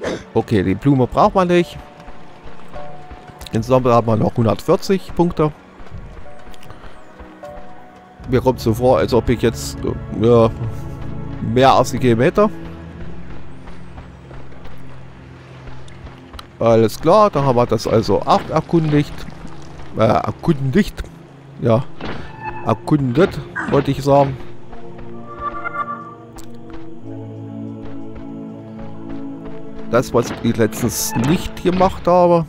Okay, die Blume braucht man nicht. Insgesamt haben wir noch 140 Punkte. Mir kommt so vor, als ob ich jetzt mehr ausgegeben hätte. Alles klar, da haben wir das also auch erkundigt. Erkundigt. Ja, erkundet, wollte ich sagen. Das, was ich letztens nicht gemacht habe,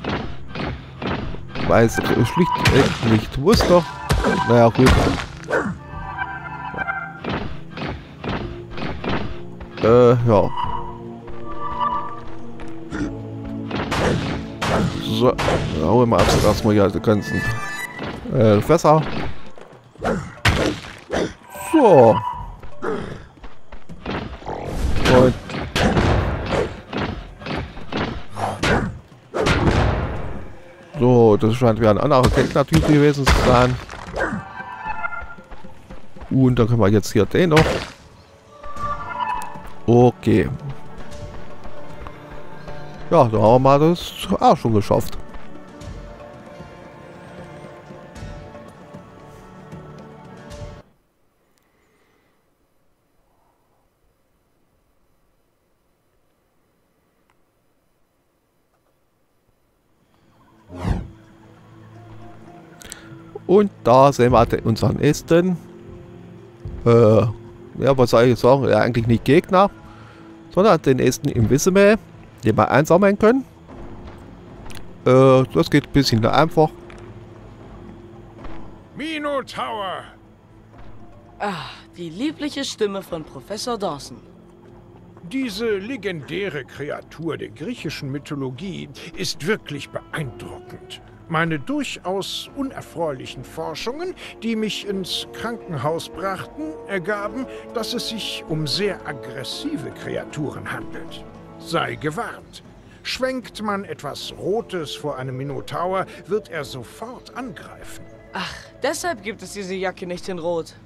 weil ich es schlicht nicht wusste. Naja, gut. Ja. So, dann holen wir also erstmal hier die ganzen Fässer. So. Und so, das scheint wieder ein anderer Gegnertyp gewesen zu sein. Und dann können wir jetzt hier den noch. Okay. Ja, da haben wir das auch schon geschafft. Und da sehen wir unseren nächsten. Ja, was soll ich sagen? Ja, eigentlich nicht Gegner, sondern den nächsten Invisible, den wir einsammeln können. Das geht ein bisschen einfach. Minotaur! Ah, die liebliche Stimme von Professor Dawson. Diese legendäre Kreatur der griechischen Mythologie ist wirklich beeindruckend. Meine durchaus unerfreulichen Forschungen, die mich ins Krankenhaus brachten, ergaben, dass es sich um sehr aggressive Kreaturen handelt. Sei gewarnt. Schwenkt man etwas Rotes vor einem Minotaur, wird er sofort angreifen. Ach, deshalb gibt es diese Jacke nicht in Rot.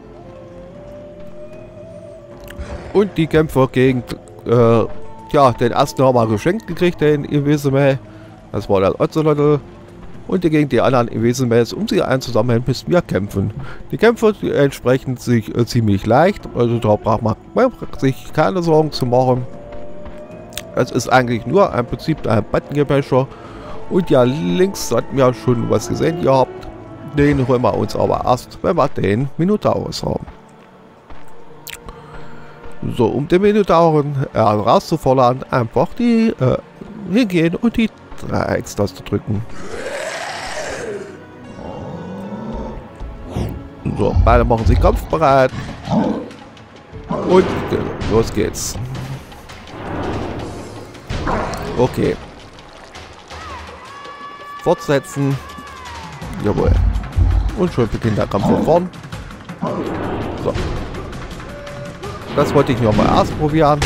Und die Kämpfer gegen ja, den ersten haben wir geschenkt gekriegt, den Invisible. Das war der Ocelotl. Und gegen die anderen Invisibles, um sie einzusammeln, müssen wir kämpfen. Die Kämpfe die entsprechen sich ziemlich leicht, also da braucht man sich keine Sorgen zu machen. Es ist eigentlich nur im Prinzip ein Buttongepäscher. Und ja, links hatten wir schon was gesehen gehabt. Den holen wir uns aber erst, wenn wir den Minotaurus haben. So, um den Minotauren herauszufordern, einfach die hingehen und die Dreieckstaste drücken. So, beide machen sich kampfbereit. Und los geht's. Okay. Fortsetzen. Jawohl. Und schon beginnt der Kampf von vorn. So. Das wollte ich noch mal ausprobieren.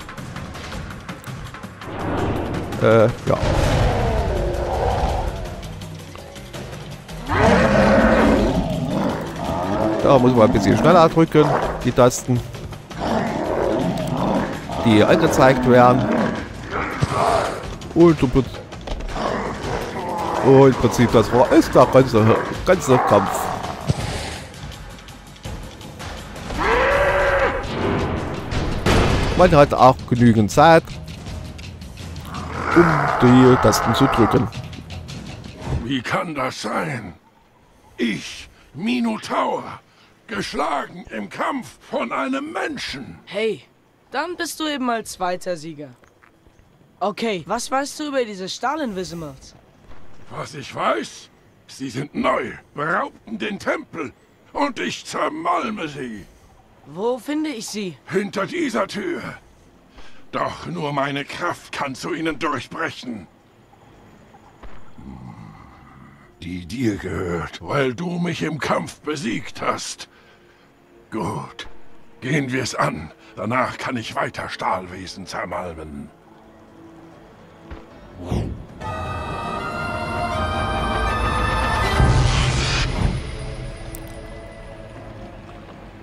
Ja. Da muss man ein bisschen schneller drücken, die Tasten, die angezeigt werden. Und im Prinzip, das war ist der ganze Kampf. Man hat auch genügend Zeit, um die Tasten zu drücken. Wie kann das sein? Ich, Minotaur, geschlagen im Kampf von einem Menschen. Hey, dann bist du eben mal zweiter Sieger. Okay, was weißt du über diese Stahl-Invisimals? Was ich weiß, sie sind neu, beraubten den Tempel und ich zermalme sie. Wo finde ich sie? Hinter dieser Tür. Doch nur meine Kraft kann zu ihnen durchbrechen. Die dir gehört, weil du mich im Kampf besiegt hast. Gut, gehen wir es an. Danach kann ich weiter Stahlwesen zermalmen.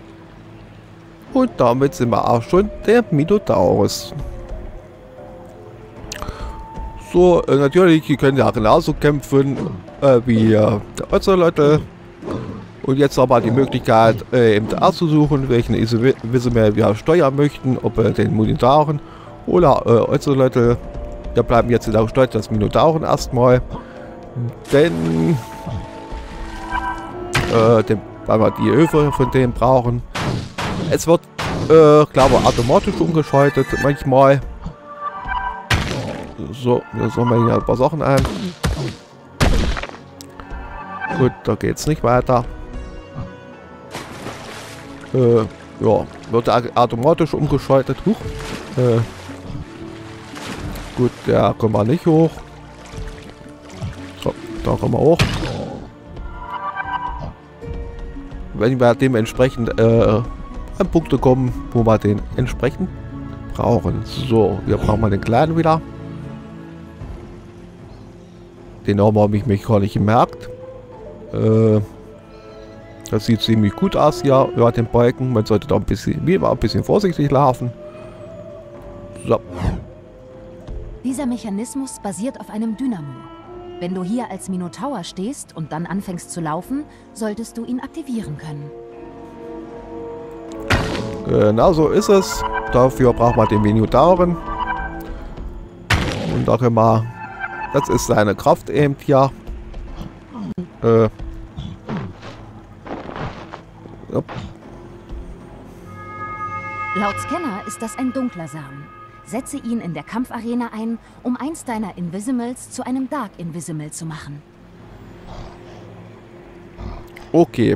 Und damit sind wir auch schon der Minotaurus. So, natürlich, ihr könnt ja genauso kämpfen wie der Ocelotl. Und jetzt aber die Möglichkeit, eben auszusuchen, welchen Ivisime wir steuern möchten, ob den Minotauren oder Ocelotl. Wir bleiben jetzt in der Gestalt des Minotauren erstmal, denn weil wir die Hilfe von denen brauchen. Es wird, glaube ich, automatisch umgeschaltet manchmal. So, jetzt haben wir hier ein paar Sachen ein. Gut, da geht's nicht weiter. Ja, wird automatisch umgeschaltet. Huch. Gut, der kommt mal nicht hoch. So, da kommen wir hoch. Wenn wir dementsprechend an Punkte kommen, wo wir den entsprechend brauchen. So, wir brauchen mal den kleinen wieder. Den habe ich mich gar nicht gemerkt. Das sieht ziemlich gut aus hier über den Balken. Man sollte da ein bisschen vorsichtig laufen. So. Dieser Mechanismus basiert auf einem Dynamo. Wenn du hier als Minotaur stehst und dann anfängst zu laufen, solltest du ihn aktivieren können. Genau so ist es. Dafür braucht man den Minotauren. Und da können wir... Das ist seine Kraft eben hier. Laut Scanner ist das ein dunkler Samen. Setze ihn in der Kampfarena ein, um eins deiner Invisimals zu einem Dark Invisimal zu machen. Okay.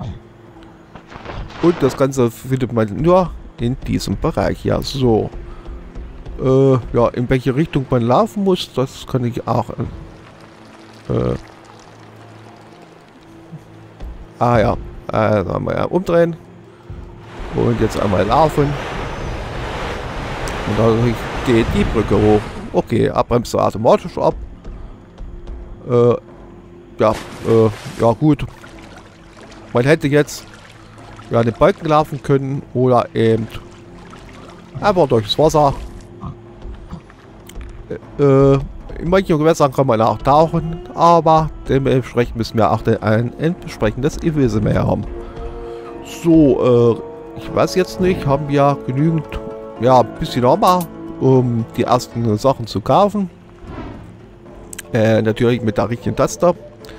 Und das Ganze findet man nur in diesem Bereich. Ja, so. Ja, in welche Richtung man laufen muss, das kann ich auch... ja. Also einmal umdrehen. Und jetzt einmal laufen. Und dann geht die Brücke hoch. Okay, er bremst automatisch ab. Ja, ja gut. Man hätte jetzt ja den Balken laufen können oder eben einfach durchs Wasser. In manchen Gewässern kann man auch tauchen, aber dementsprechend müssen wir auch ein entsprechendes Ivisime haben. So, ich weiß jetzt nicht, haben wir genügend, ja, ein bisschen Armer, um die ersten Sachen zu kaufen. Natürlich mit der richtigen Taste.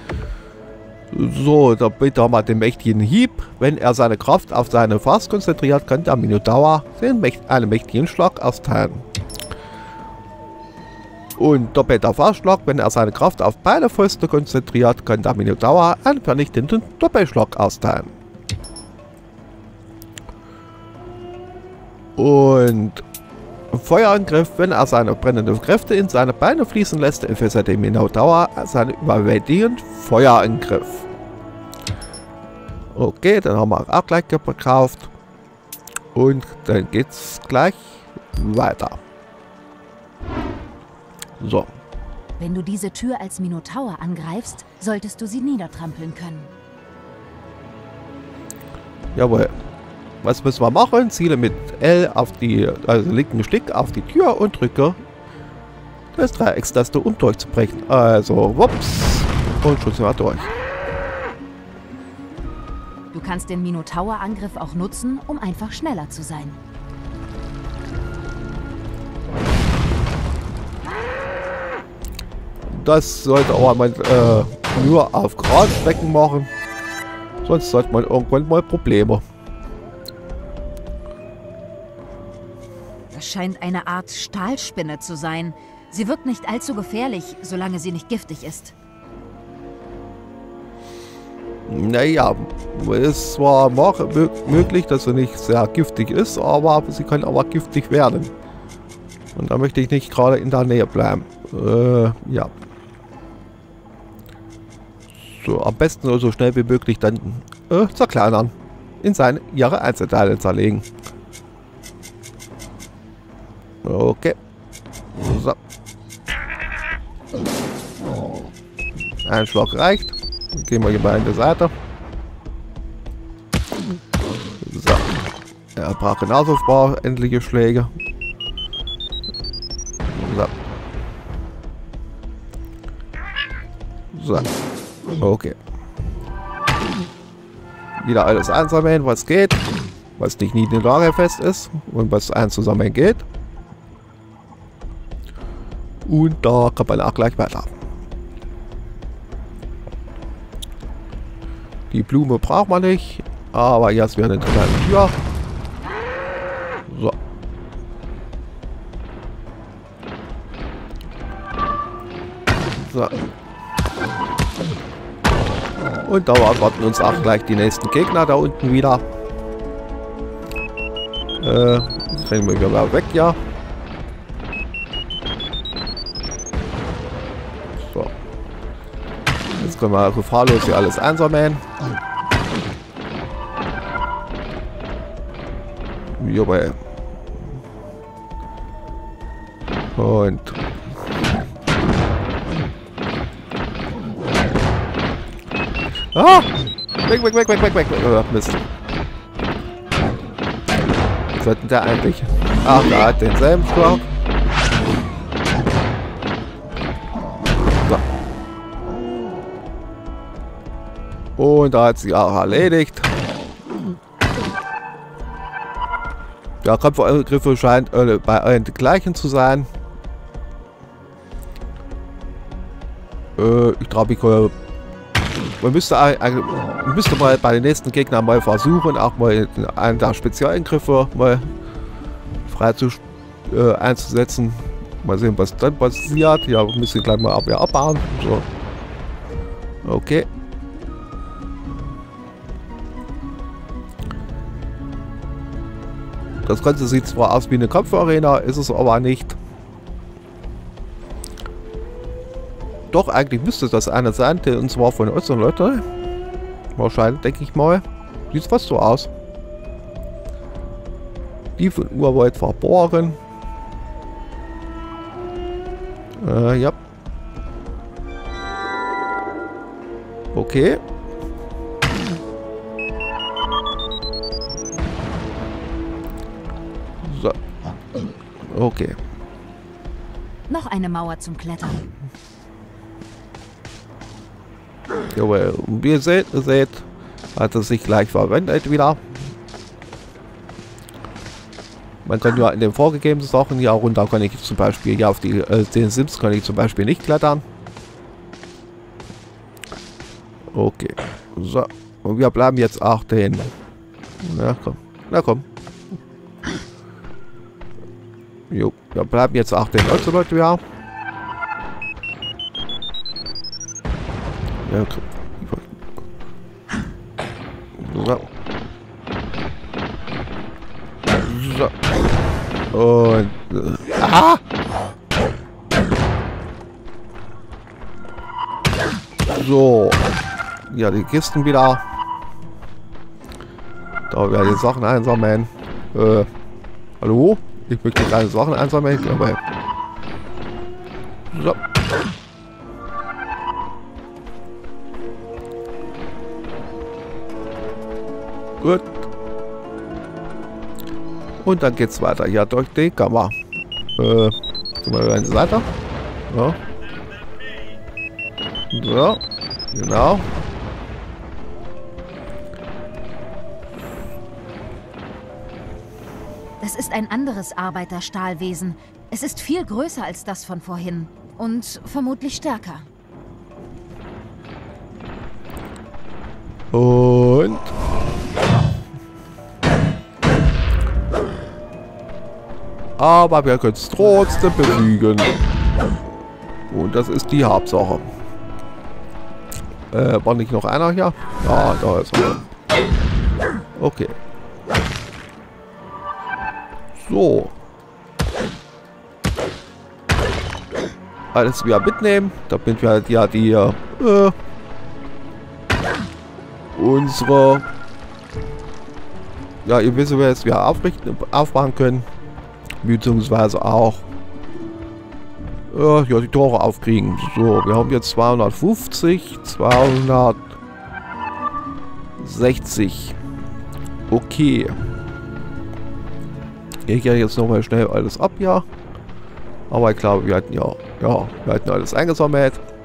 So, damit haben wir den mächtigen Hieb. Wenn er seine Kraft auf seine Faust konzentriert, kann der Minotaur einen mächtigen Schlag austeilen. Und doppelter Faustschlag, wenn er seine Kraft auf beide Fäuste konzentriert, kann der Minotaur einen vernichtenden Doppelschlag austeilen. Und Feuerangriff, wenn er seine brennenden Kräfte in seine Beine fließen lässt, versetzt der Minotaur seinen überwältigenden Feuerangriff. Okay, dann haben wir auch gleich gekauft. Und dann geht's gleich weiter. So. Wenn du diese Tür als Minotaur angreifst, solltest du sie niedertrampeln können. Jawohl. Was müssen wir machen? Ziele mit L auf die, also linken Stick auf die Tür und drücke das Dreieckstaste, um durchzubrechen. Also, wups. Und schon sind wir durch. Du kannst den Minotaur-Angriff auch nutzen, um einfach schneller zu sein. Das sollte aber man nur auf Gradstrecken machen. Sonst sollte man irgendwann mal Probleme. Das scheint eine Art Stahlspinne zu sein. Sie wirkt nicht allzu gefährlich, solange sie nicht giftig ist. Naja, es ist zwar möglich, dass sie nicht sehr giftig ist, aber sie kann aber giftig werden. Und da möchte ich nicht gerade in der Nähe bleiben. Ja. So, am besten so schnell wie möglich dann zerkleinern. In ihre Einzelteile zerlegen. Okay. So. Ein Schlag reicht. Dann gehen wir hier mal an die Seite. So. Er braucht genauso endliche Schläge. So. So. Okay. Wieder alles einsammeln, was geht. Was nicht lagerfest ist. Und was einzusammeln geht. Und da kommt man auch gleich weiter. Die Blume braucht man nicht. Aber jetzt wäre eine kleine Tür. So. So. Und da erwarten uns auch gleich die nächsten Gegner da unten wieder. Kriegen wir wieder weg, ja. So. Jetzt können wir gefahrlos hier alles einsammeln. Hierbei. Und ah! Weg. Oh, Mist. Was hat denn der eigentlich? Ach, der hat denselben Schlag. So. Und da hat sie auch erledigt. Der Kampfangriffe scheint bei allen die gleichen zu sein. Ich glaube, man müsste mal bei den nächsten Gegnern mal versuchen, auch mal einen der Spezialangriffe mal frei einzusetzen. Mal sehen, was dann passiert. Ja, wir müssen gleich mal Abwehr abbauen. So. Okay. Das Ganze sieht zwar aus wie eine Kampfarena, ist es aber nicht. Doch, eigentlich müsste das eine sein, und zwar von unseren Leuten. Wahrscheinlich, denke ich mal. Sieht fast so aus. Die von Urwald verborgen. Ja. Okay. So. Okay. Noch eine Mauer zum Klettern. Jawohl, wie ihr seht, hat es sich gleich verwendet wieder. Man kann ja in den vorgegebenen Sachen hier runter, kann ich zum Beispiel hier auf den Sims kann ich zum Beispiel nicht klettern. Okay, so. Und wir bleiben jetzt auch den... Na komm. Jo, wir bleiben jetzt auch den Leute wieder. Ja, so. So. Und... aha! So. Ja, die Kisten wieder. Da werden die Sachen einsammeln. Hallo? Ich möchte keine Sachen einsammeln, aber... So. Gut. Und dann geht's weiter. Ja, durch die Kammer. Sind wir eine Seite? Ja. So. Genau. Das ist ein anderes Arbeiterstahlwesen. Es ist viel größer als das von vorhin. Und vermutlich stärker. Und... aber wir können es trotzdem besiegen. Und das ist die Hauptsache. War nicht noch einer hier? Ja, da ist er. Okay. So. Alles wieder mitnehmen. Damit wir ja die unsere, ja, ihr wisst, wir es wieder aufbauen können. Beziehungsweise auch ja, die Tore aufkriegen. So, wir haben jetzt 250, 260. Okay. Ich gehe jetzt nochmal schnell alles ab, ja. Aber ich glaube, wir hatten wir hatten alles eingesammelt.